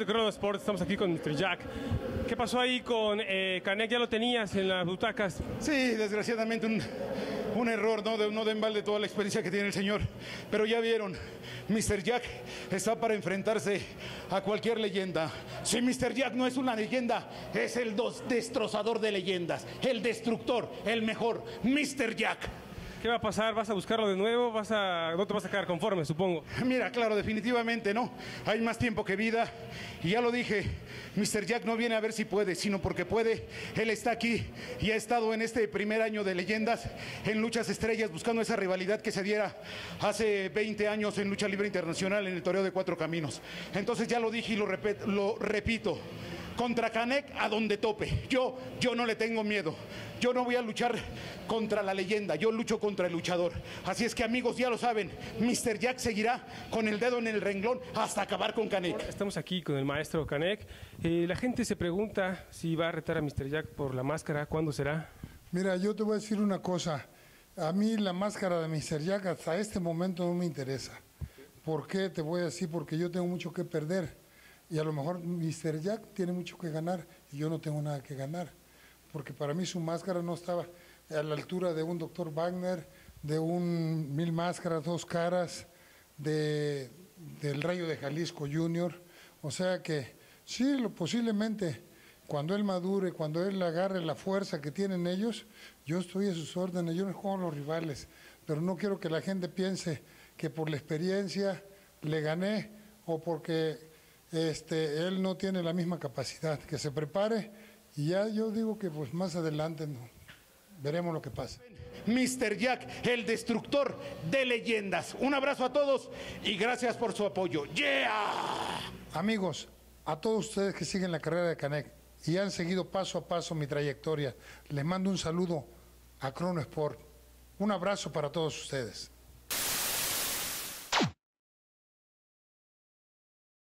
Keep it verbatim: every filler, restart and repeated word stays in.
Crono Sport, estamos aquí con mister Jack. ¿Qué pasó ahí con eh, Canek? ¿Ya lo tenías en las butacas? Sí, desgraciadamente un, un error, ¿no? De, no de embalde toda la experiencia que tiene el señor. Pero ya vieron, mister Jack está para enfrentarse a cualquier leyenda. Si mister Jack no es una leyenda, es el dos destrozador de leyendas, el destructor, el mejor, mister Jack. ¿Qué va a pasar? ¿Vas a buscarlo de nuevo? ¿Vas a... ¿No te vas a quedar conforme, supongo? Mira, claro, definitivamente no. Hay más tiempo que vida. Y ya lo dije, mister Jack no viene a ver si puede, sino porque puede. Él está aquí y ha estado en este primer año de leyendas, en luchas estrellas, buscando esa rivalidad que se diera hace veinte años en lucha libre internacional en el torneo de Cuatro Caminos. Entonces ya lo dije y lo, repet, lo repito. Contra Canek a donde tope. Yo, yo no le tengo miedo. Yo no voy a luchar contra la leyenda, yo lucho contra el luchador. Así es que, amigos, ya lo saben, mister Jack seguirá con el dedo en el renglón hasta acabar con Canek. Estamos aquí con el maestro Canek. Eh, la gente se pregunta si va a retar a mister Jack por la máscara. ¿Cuándo será? Mira, yo te voy a decir una cosa. A mí la máscara de mister Jack hasta este momento no me interesa. ¿Por qué? Te voy a decir, porque yo tengo mucho que perder. Y a lo mejor mister Jack tiene mucho que ganar y yo no tengo nada que ganar. Porque para mí su máscara no estaba a la altura de un doctor Wagner, de un Mil Máscaras, Dos Caras, de, del Rayo de Jalisco junior O sea que sí, lo, posiblemente cuando él madure, cuando él agarre la fuerza que tienen ellos, yo estoy a sus órdenes, yo no juego a los rivales. Pero no quiero que la gente piense que por la experiencia le gané o porque este, él no tiene la misma capacidad. Que se prepare. Y ya yo digo que pues más adelante no, veremos lo que pasa. mister Jack, el destructor de leyendas. Un abrazo a todos y gracias por su apoyo. ¡Yeah! Amigos, a todos ustedes que siguen la carrera de Canek y han seguido paso a paso mi trayectoria, les mando un saludo a Crono Sport. Un abrazo para todos ustedes.